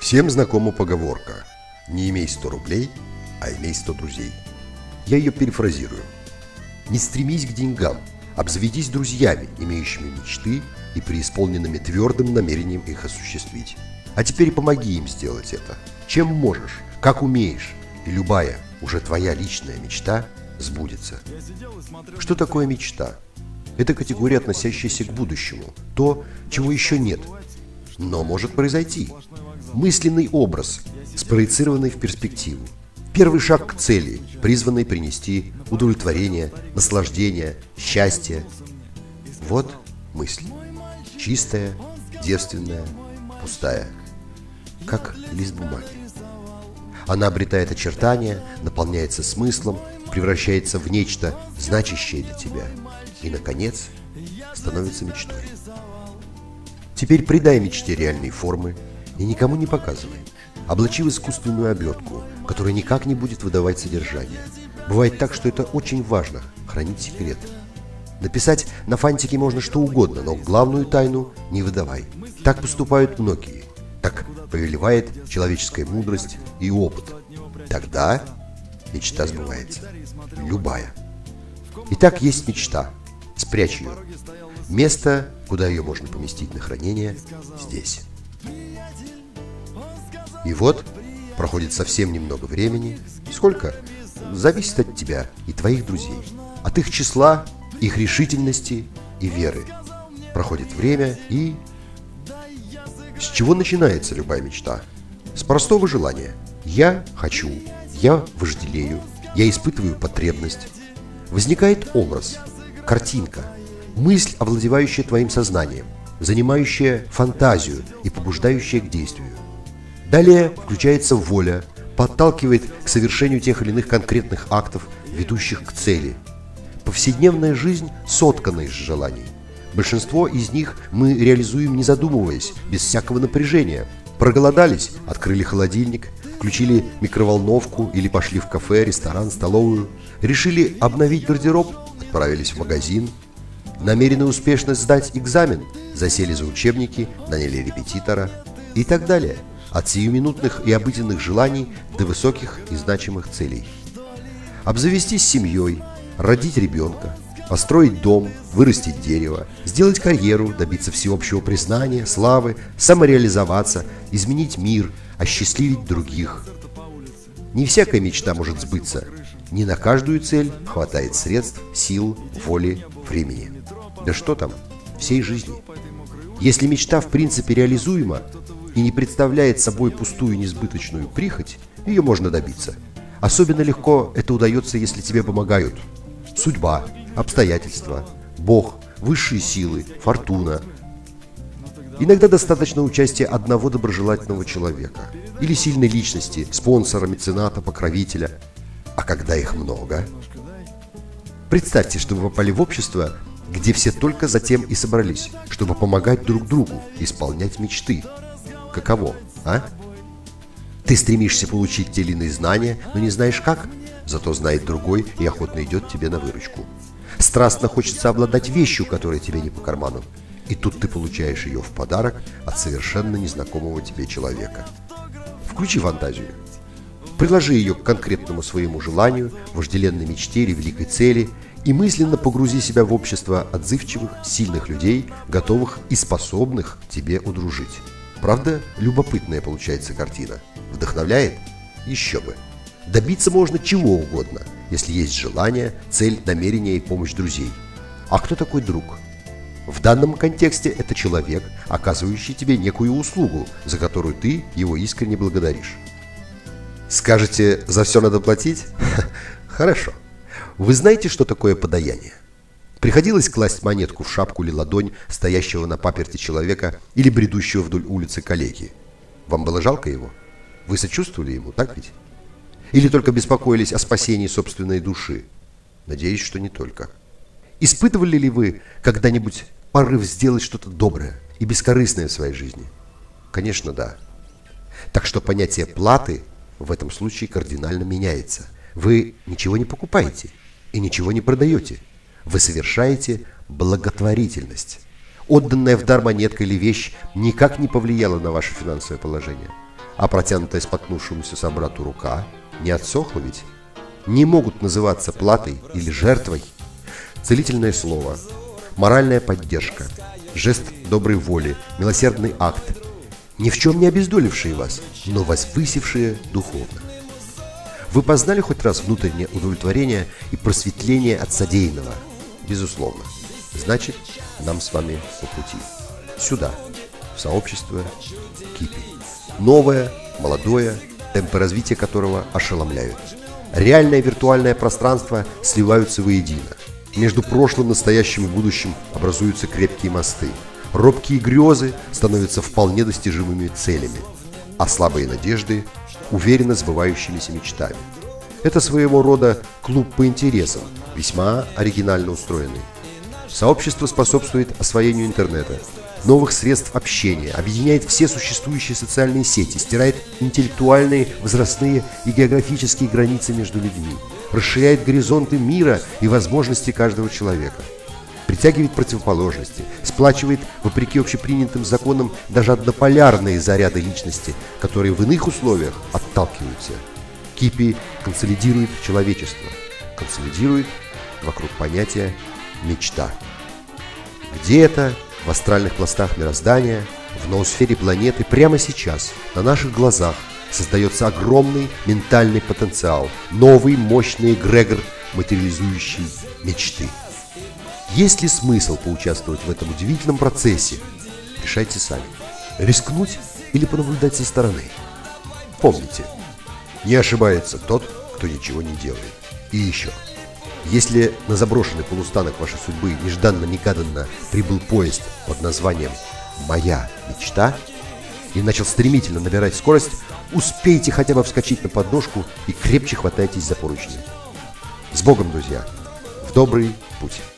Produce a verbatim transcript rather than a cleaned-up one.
Всем знакома поговорка «Не имей сто рублей, а имей сто друзей». Я ее перефразирую. Не стремись к деньгам, обзаведись друзьями, имеющими мечты и преисполненными твердым намерением их осуществить. А теперь помоги им сделать это. Чем можешь, как умеешь, и любая, уже твоя личная мечта сбудется. Что такое мечта? Это категория, относящаяся к будущему, то, чего еще нет, но может произойти. Мысленный образ, спроецированный в перспективу. Первый шаг к цели, призванный принести удовлетворение, наслаждение, счастье. Вот мысль. Чистая, девственная, пустая. Как лист бумаги. Она обретает очертания, наполняется смыслом, превращается в нечто, значащее для тебя. И, наконец, становится мечтой. Теперь придай мечте реальной формы и никому не показывай. Облачи в искусственную обертку, которая никак не будет выдавать содержание. Бывает так, что это очень важно – хранить секрет. Написать на фантике можно что угодно, но главную тайну не выдавай. Так поступают многие. Так повелевает человеческая мудрость и опыт. Тогда мечта сбывается. Любая. Итак, есть мечта. Спрячь ее. Место, куда ее можно поместить на хранение, здесь. И вот, проходит совсем немного времени. Сколько? Зависит от тебя и твоих друзей. От их числа, их решительности и веры. Проходит время и... С чего начинается любая мечта? С простого желания. Я хочу, я вожделею, я испытываю потребность. Возникает образ, картинка, мысль, овладевающая твоим сознанием, занимающая фантазию и побуждающая к действию. Далее включается воля, подталкивает к совершению тех или иных конкретных актов, ведущих к цели. Повседневная жизнь соткана из желаний. Большинство из них мы реализуем, не задумываясь, без всякого напряжения. Проголодались, открыли холодильник, включили микроволновку или пошли в кафе, ресторан, столовую. Решили обновить гардероб, отправились в магазин. Намерены успешно сдать экзамен, засели за учебники, наняли репетитора и так далее. От сиюминутных и обыденных желаний до высоких и значимых целей. Обзавестись семьей, родить ребенка, построить дом, вырастить дерево, сделать карьеру, добиться всеобщего признания, славы, самореализоваться, изменить мир, осчастливить других. Не всякая мечта может сбыться. Не на каждую цель хватает средств, сил, воли, времени. Да что там, всей жизни. Если мечта в принципе реализуема и не представляет собой пустую несбыточную прихоть, ее можно добиться. Особенно легко это удается, если тебе помогают судьба, обстоятельства, Бог, высшие силы, фортуна. Иногда достаточно участия одного доброжелательного человека или сильной личности, спонсора, мецената, покровителя. А когда их много? Представьте, что вы попали в общество, где все только за тем и собрались, чтобы помогать друг другу, исполнять мечты. Каково, а? Ты стремишься получить те или иные знания, но не знаешь как, зато знает другой и охотно идет тебе на выручку. Страстно хочется обладать вещью, которая тебе не по карману, и тут ты получаешь ее в подарок от совершенно незнакомого тебе человека. Включи фантазию. Приложи ее к конкретному своему желанию, вожделенной мечте или великой цели и мысленно погрузи себя в общество отзывчивых, сильных людей, готовых и способных тебе удружить. Правда, любопытная получается картина. Вдохновляет? Еще бы. Добиться можно чего угодно, если есть желание, цель, намерение и помощь друзей. А кто такой друг? В данном контексте это человек, оказывающий тебе некую услугу, за которую ты его искренне благодаришь. Скажете, за все надо платить? Хорошо. Вы знаете, что такое подаяние? Приходилось класть монетку в шапку или ладонь стоящего на паперти человека или бредущего вдоль улицы коллеги. Вам было жалко его? Вы сочувствовали ему, так ведь? Или только беспокоились о спасении собственной души? Надеюсь, что не только. Испытывали ли вы когда-нибудь порыв сделать что-то доброе и бескорыстное в своей жизни? Конечно, да. Так что понятие платы в этом случае кардинально меняется. Вы ничего не покупаете и ничего не продаете. Вы совершаете благотворительность. Отданная в дар монетка или вещь никак не повлияла на ваше финансовое положение. А протянутая споткнувшемуся собрату рука не отсохла ведь? Не могут называться платой или жертвой целительное слово, моральная поддержка, жест доброй воли, милосердный акт, ни в чем не обездолившие вас, но возвысившие духовно. Вы познали хоть раз внутреннее удовлетворение и просветление от содеянного? Безусловно. Значит, нам с вами по пути. Сюда, в сообщество Кипи. Новое, молодое, темпы развития которого ошеломляют. Реальное и виртуальное пространство сливаются воедино. Между прошлым, настоящим и будущим образуются крепкие мосты. Робкие грезы становятся вполне достижимыми целями, а слабые надежды – уверенно сбывающимися мечтами. Это своего рода клуб по интересам, весьма оригинально устроенный. Сообщество способствует освоению интернета, новых средств общения, объединяет все существующие социальные сети, стирает интеллектуальные, возрастные и географические границы между людьми, расширяет горизонты мира и возможности каждого человека, притягивает противоположности, сплачивает, вопреки общепринятым законам, даже однополярные заряды личности, которые в иных условиях отталкиваются. Кипи консолидирует человечество, консолидирует вокруг понятия «мечта». Где-то в астральных пластах мироздания, в ноосфере планеты, прямо сейчас, на наших глазах, создается огромный ментальный потенциал, новый мощный эгрегор, материализующий мечты. Есть ли смысл поучаствовать в этом удивительном процессе? Решайте сами. Рискнуть или понаблюдать со стороны? Помните, не ошибается тот, кто ничего не делает. И еще. Если на заброшенный полустанок вашей судьбы нежданно-негаданно прибыл поезд под названием «Моя мечта» и начал стремительно набирать скорость, успейте хотя бы вскочить на подножку и крепче хватайтесь за поручни. С Богом, друзья! В добрый путь!